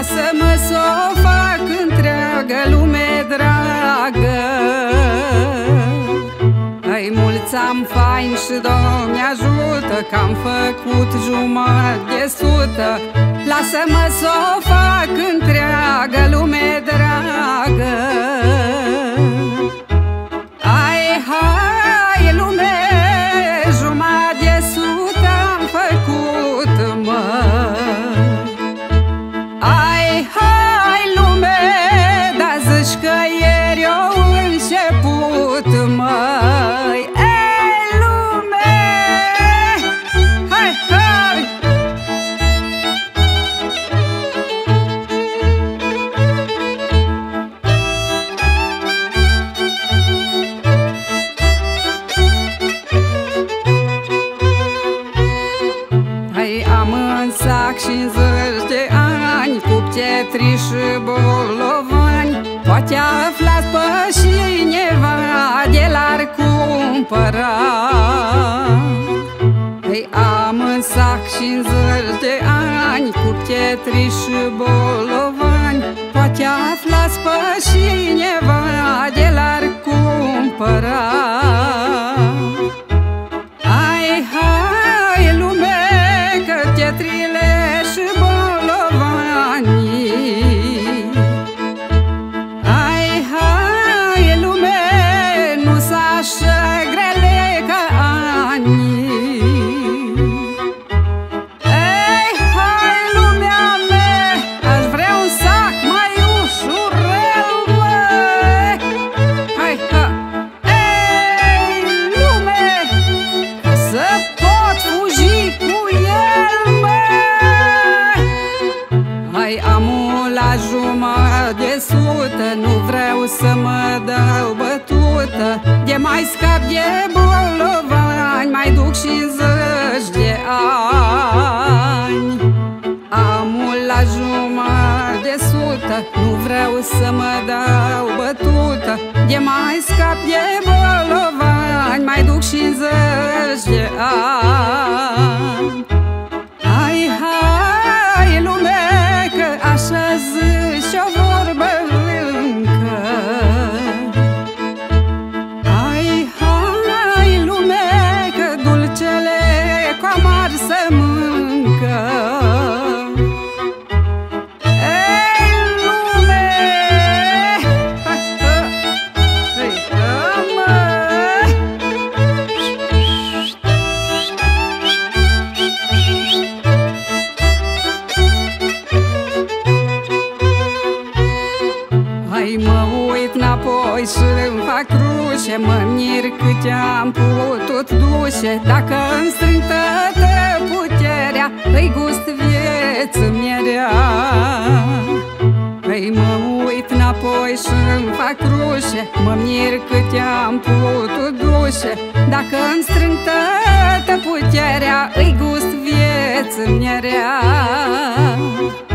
lasă-mă s-o fac întreagă lume dragă. Îi mulțam fain și Doamne ajută, că am făcut jumătate de sută. Lasă-mă s-o fac întreagă lume dragă. Hai, hai lume, jumătate de sută am făcut, mă. Hai, hai lume, dar zici că ieri eu început, măi. Ei lume, hai, hai. Hai, am în sac 50 de ani, cupcetri și bolovani. Poate aflați pe cineva de l-ar cumpăra. Ei, am în sac 50 de ani, cupcetri și bolovani. Poate aflați pe cineva de l-ar cumpăra. Hai, hai lume, cupcetrile și bolovanii. Hai, hai lume, nu s așa grele ca anii. Ei, hai lumea mea, aș vrea un sac mai ușurel, măi. Hai, ha. Ei lume, să pot fugi cu el, măi. Hai, amul la jumătate de sută, nu vreau să mă dau bătută. De mai scap de bolovani, mai duc 50 de ani. Amul la jumătate de sută, nu vreau să mă dau bătută. De mai scap de bolovani, mai duc 50 de ani. Hai, hai lume, că așa zici o vorbă încă. Hai, hai lume, că dulcele cu amar se mâncă. Ei lume, hai, hai, măi. Hai, mă uit înapoi și îmi fac cruce, mă mir câte am putut duce. Dacă îmi strâng toată puterea, îi gust vieții merea. Hai, mă uit înapoi și îmi fac cruce, mă mir câte am putut duce. Dacă îmi strâng toată puterea, îi gust vieții merea.